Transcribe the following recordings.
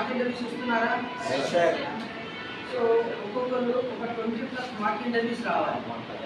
Mock interviews ఇస్తున్నారా? So ఒక్కొక్కరు ఒక 20+ మాక్ ఇంటర్వ్యూస్ రావాలి.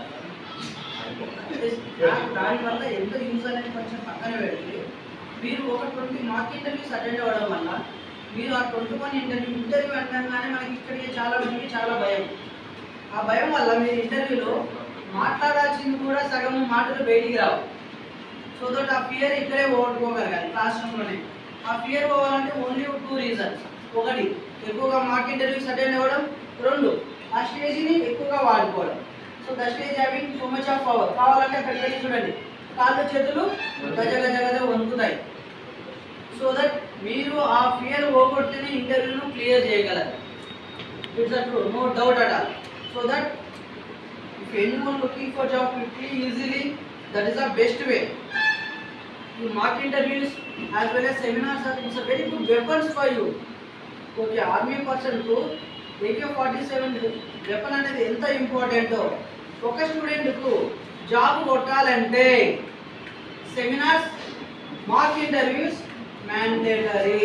దానివల్ల ఎంత యూజ్ అనేది కొంచెం పక్కన పెడితే మీరు ఒక 20 మాక్ ఇంటర్వ్యూస్ అటెండ్ అవ్వడం వల్ల మీరు ఆ 21 ఇంటర్వ్యూ అనగానే మనకి ఇక్కడికి చాలా మందికి చాలా భయం. ఆ భయం వల్ల మీరు ఇంటర్వ్యూలో మాట్లాడాల్సింది కూడా సగం మాటలు బయటికి రావు. సో దట్ ఆ ఫియర్ ఇక్కడే ఓడిపోగలగాలి క్లాస్ రూమ్లోనే. ఆ ఫియర్ పోవాలంటే ఓన్లీ 2 రీజన్స్. ఒకటి, ఎక్కువగా మాక్ ఇంటర్వ్యూస్ అటెండ్ అవ్వడం. 2, ఆ స్టేజ్ని ఎక్కువగా వాడుకోవడం. So the stage having so much of power. కావాలంటే అక్కడికి వెళ్ళి చూడండి, కాళ్ళు చేతులు గజ గజ గజ వణుకుతాయి. సో దట్ మీరు ఆ ఫియర్ పోగొట్టిన ఇంటర్వ్యూను క్లియర్ చేయగలరు. It's a true, no doubt at all. So that if anyone looking for job quickly, easily, that is the best way. You mock interviews as well as seminars are it's a very good weapons for you. Okay, army person కు AK-47 weapon అనేది ఎంత ఇంపార్టెంటో ఒక స్టూడెంట్కు job కొట్టాలంటే seminars, mock interviews mandatory.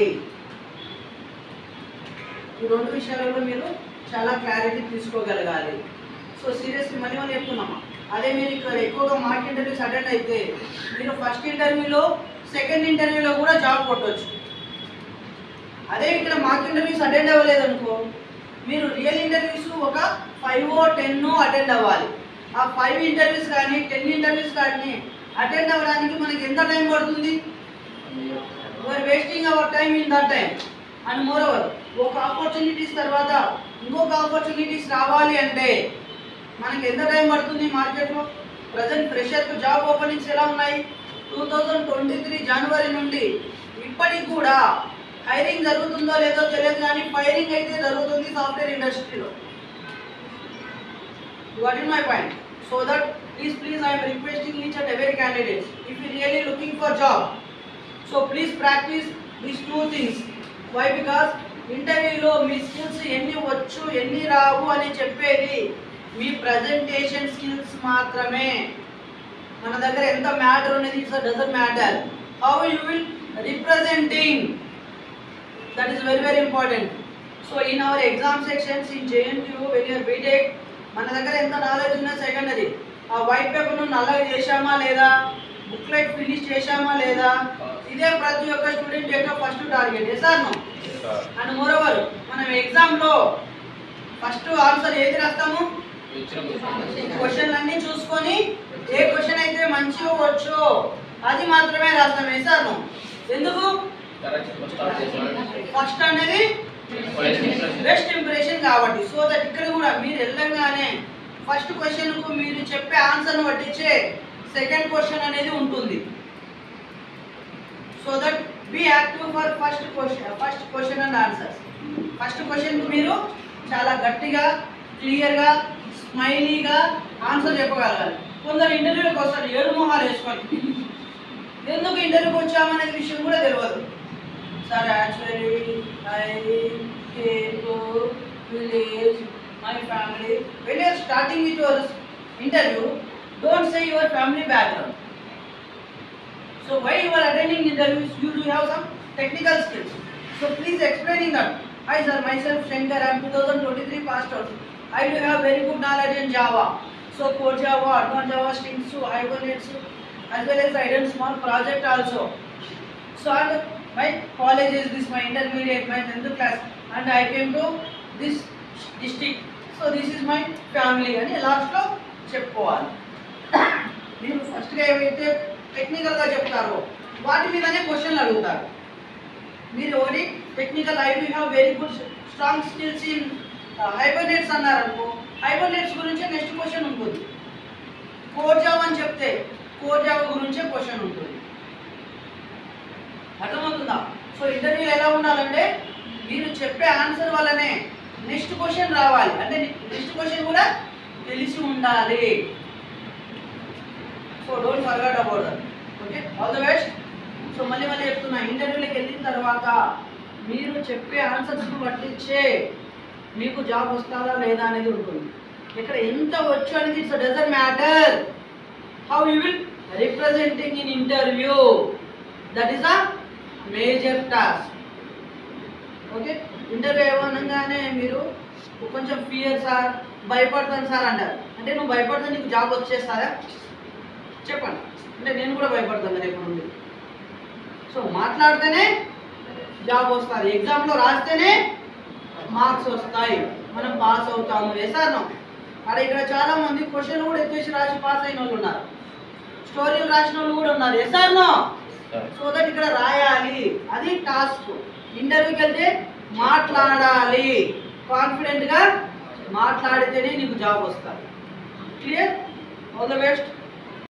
ఈ 2 విషయాలలో మీరు చాలా క్లారిటీ తీసుకోగలగాలి. సో సీరియస్లీ మళ్ళీ చెప్తున్నామా, అదే మీరు ఇక్కడ ఎక్కువగా మాక్ ఇంటర్వ్యూస్ అటెండ్ అయితే మీరు ఫస్ట్ ఇంటర్వ్యూలో, సెకండ్ ఇంటర్వ్యూలో కూడా జాబ్ కొట్టవచ్చు. అదే ఇక్కడ మాక్ ఇంటర్వ్యూస్ అటెండ్ అవ్వలేదనుకో, మీరు రియల్ ఇంటర్వ్యూస్ ఒక 5 or 10 అటెండ్ అవ్వాలి. ఆ 5 ఇంటర్వ్యూస్ కానీ 10 ఇంటర్వ్యూస్ కానీ అటెండ్ అవ్వడానికి మనకి ఎంత టైం పడుతుంది? We're wasting our time in that time. And moreover, ఒక ఆపర్చునిటీస్ తర్వాత ఇంకొక ఆపర్చునిటీస్ రావాలి అంటే మనకి ఎంత టైం పడుతుంది? మార్కెట్లో ప్రజెంట్ ఫ్రెషర్కు జాబ్ ఓపెనింగ్స్ ఎలా ఉన్నాయి? 2023 జనవరి నుండి ఇప్పటికి కూడా హైరింగ్ జరుగుతుందో లేదో తెలియదు, కానీ ఫైరింగ్ అయితే జరుగుతుంది సాఫ్ట్వేర్ ఇండస్ట్రీలో. What is my point? So that please I am requesting each and every candidates, if you really looking for job, so please practice these 2 things. Why? Because ఇంటర్వ్యూలో మీ స్కిల్స్ ఎన్ని వచ్చు ఎన్ని రావు అని చెప్పేది మీ ప్రజెంటేషన్ స్కిల్స్ మాత్రమే. మన దగ్గర ఎంత మ్యాటర్ అనేది it's doesn't matter, how you will representing, that is very important. So in our exam sections in JNTU, when you are BTech, మన దగ్గర ఎంత నాలెడ్జ్ ఉన్నా సెకండరీ. ఆ వైట్ పేపర్ను నల్లగా చేశామా లేదా, బుక్లెట్ ఫినిష్ చేశామా లేదా, ఇదే ప్రతి ఒక్క స్టూడెంట్ యొక్క first target. Yes or no? And moreover, మనం ఎగ్జామ్లో ఫస్ట్ ఆన్సర్ ఏది రాస్తాము? క్వశ్చన్లన్నీ చూసుకొని ఏ క్వశ్చన్ అయితే మంచిగా వచ్చో అది మాత్రమే రాస్తాం. Yes or no? ఎందుకు? ఫస్ట్ అనేది బెస్ట్ ఇంప్రెషన్ కాబట్టి. సో దట్ ఇక్కడ కూడా మీరు వెళ్ళగానే ఫస్ట్ క్వశ్చన్కు మీరు చెప్పే ఆన్సర్ను పట్టించే సెకండ్ క్వశ్చన్ అనేది ఉంటుంది. So that be active for first question and answers. First క్వశ్చన్కు మీరు చాలా గట్టిగా, క్లియర్గా, స్మైలీగా ఆన్సర్ చెప్పగలగాలి. కొందరు ఇంటర్వ్యూకి వస్తారు ఏడు మొహాలు వేసుకొని, ఎందుకు ఇంటర్వ్యూకి వచ్చామనే విషయం కూడా తెలియదు. Sir, actually I came to village, my family. When you are starting with your interview, don't say your family background. So why you are attending interviews, you do have some technical skills. So please explaining that. Hi sir, myself Shankar, I am 2023 passed out. I do have very good knowledge in Java. So core Java, advanced Java, strings, Hibernates, as well as I done small project also. So and my college is this, my intermediate, my 10th class, and I came to this district. So this is my family అని లాస్ట్లో చెప్పుకోవాలి. మీరు ఫస్ట్గా ఏవైతే టెక్నికల్గా చెప్తారో వాటి మీదనే క్వశ్చన్లు అడుగుతారు. మీరు ఒకటి technical, I do have very good strong skills in hibernates అన్నారనుకో, హైబర్నేట్స్ గురించి నెక్స్ట్ క్వశ్చన్ ఉంటుంది. కోర్ జావా అని చెప్తే కోర్ జావా గురించే క్వశ్చన్ ఉంటుంది. అర్థమవుతుందా? సో ఇంటర్వ్యూ ఎలా ఉండాలంటే మీరు చెప్పే ఆన్సర్ వల్లనే నెక్స్ట్ క్వశ్చన్ రావాలి, అంటే నెక్స్ట్ క్వశ్చన్ కూడా తెలిసి ఉండాలి. So don't forget about that. Okay, all the best. So మళ్ళీ చెప్తున్నా, ఇంటర్వ్యూలోకి వెళ్ళిన తర్వాత మీరు చెప్పే ఆన్సర్స్ను పట్టించే మీకు జాబ్ వస్తుందా లేదా అనేది ఉంటుంది. ఇక్కడ ఎంత వచ్చు అనేది it's doesn't matter, how you will representing in interview, that is a major task. Okay, interview ఏమనగానే మీరు కొంచెం ఫియర్ సార్, భయపడతాను సార్ అంటారు. అంటే నువ్వు భయపడితే నీకు జాబ్ వచ్చేస్తారా? చెప్పండి. అంటే నేను కూడా భయపడతాను రేపు నుండి. సో మాట్లాడితేనే జాబ్ వస్తుంది, ఎగ్జామ్లో రాస్తేనే మార్క్స్ వస్తాయి, మనం పాస్ అవుతాము. ఎసార్నో అక్కడ ఇక్కడ చాలా మంది క్వశ్చన్ కూడా ఎత్తేసి రాసి పాస్ అయిన వాళ్ళు ఉన్నారు, స్టోరీలు రాసిన వాళ్ళు కూడా ఉన్నారు. ఎసార్నో సో దట్ ఇక్కడ రాయాలి, అది టాస్క్. ఇంటర్వ్యూకి వెళ్తే మాట్లాడాలి, కాన్ఫిడెంట్గా మాట్లాడితేనే నీకు జాబ్ వస్తుంది. క్లియర్? All the best.